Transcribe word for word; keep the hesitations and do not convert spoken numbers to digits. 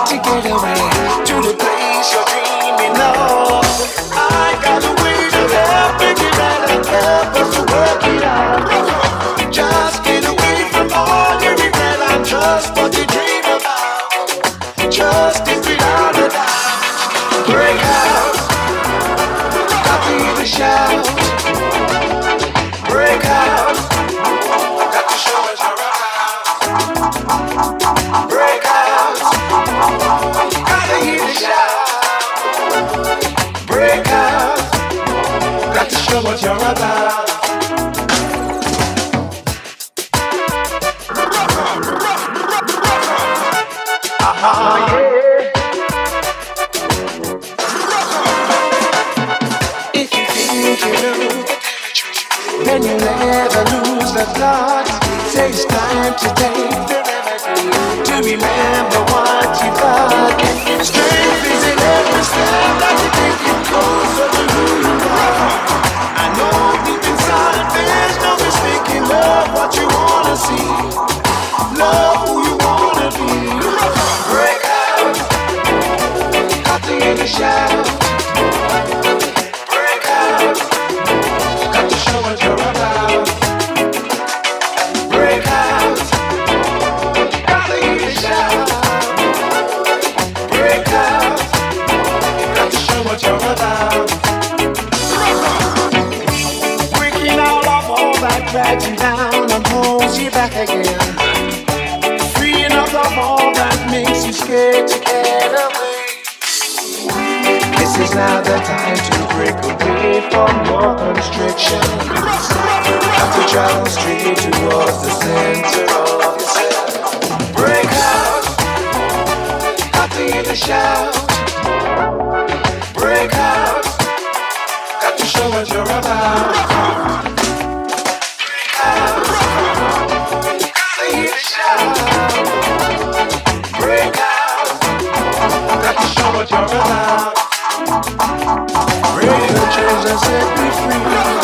to get away to the place you're dreaming of. I got a way to help make it better, help us to work it out. Just get away from all your regret and trust what you dream about. Just it without a doubt. Break out, got to hear the shout. Break out, got to show us you're about. Break out, gotta hear the shout. Break out, got to show what you're about. Ah, yeah. If you think you know, then you'll never lose the plot. Say it's time to take the remedy, to remember what you got. Strength is in every step that you take it closer to who you are. I know deep inside there's no mistaking love what you wanna see. Love who you wanna be. Break out, got to hear the shout. Break out, got to show what you're about. Break out, gotta hear the shout. Break out, got to show what you're about. Breaking out of all that drags you down and holds you back again. Freeing up of all that makes you scared to get away. This is now the time to break away from more constrictions. Have to travel straight towards the center of yourself. Break out, got to hear the shout. Break out, got to show what you're about. Break out, gotta hear the shout. Break out, got to show what you're about. Break the chains and set me free.